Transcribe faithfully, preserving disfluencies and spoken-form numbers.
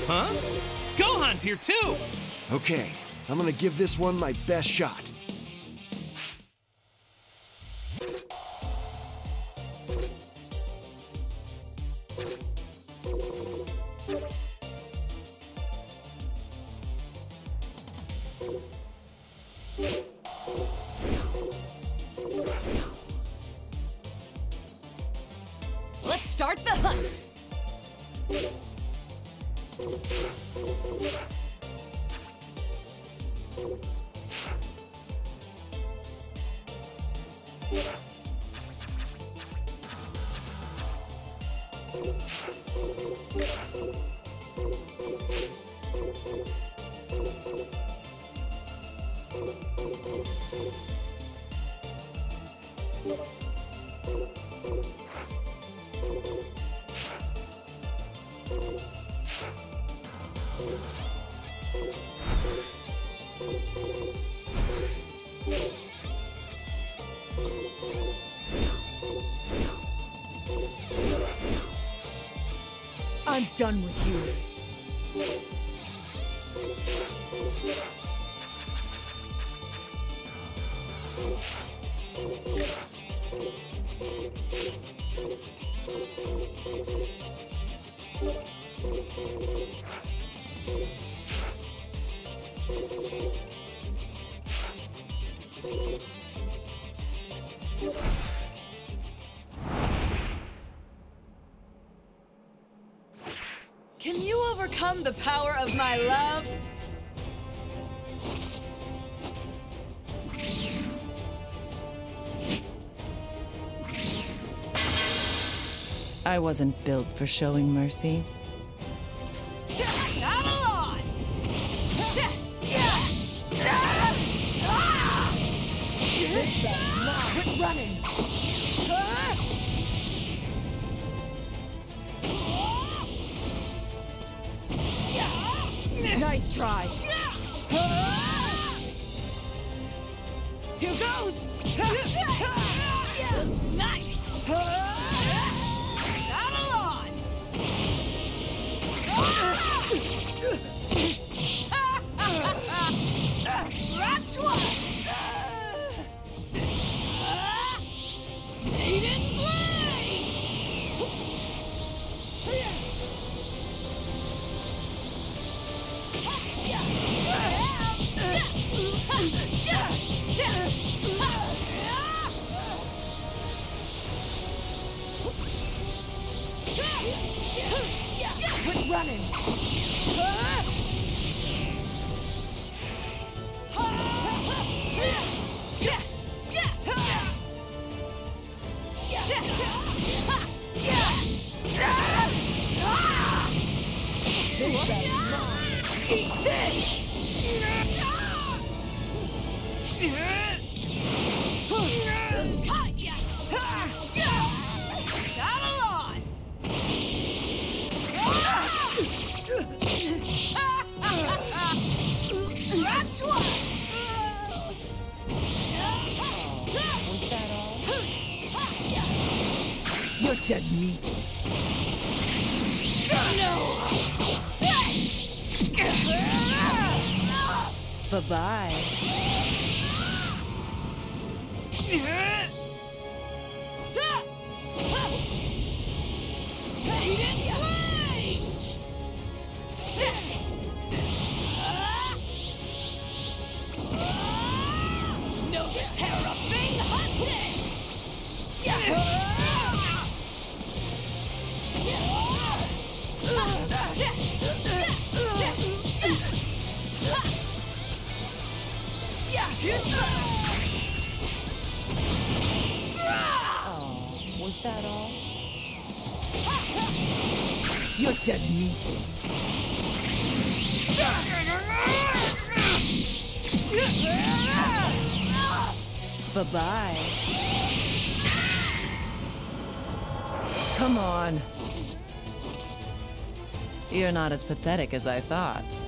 Huh? Gohan's here too! Okay, I'm gonna give this one my best shot. Let's start the hunt! I'm done with you. Can you overcome the power of my love? I wasn't built for showing mercy. Not alone! This bat's not quit running! Nice try! Here goes! Nice! Not alone! Scratch one! Maiden's way! Quit running! This bat's mine! Eat this! Not alone! Scratch one! Was that all? You're dead meat. No! Bye-bye. Maiden's way! No terror being hunted! Oh, was that all? You're dead meat. Bye-bye. Come on. You're not as pathetic as I thought.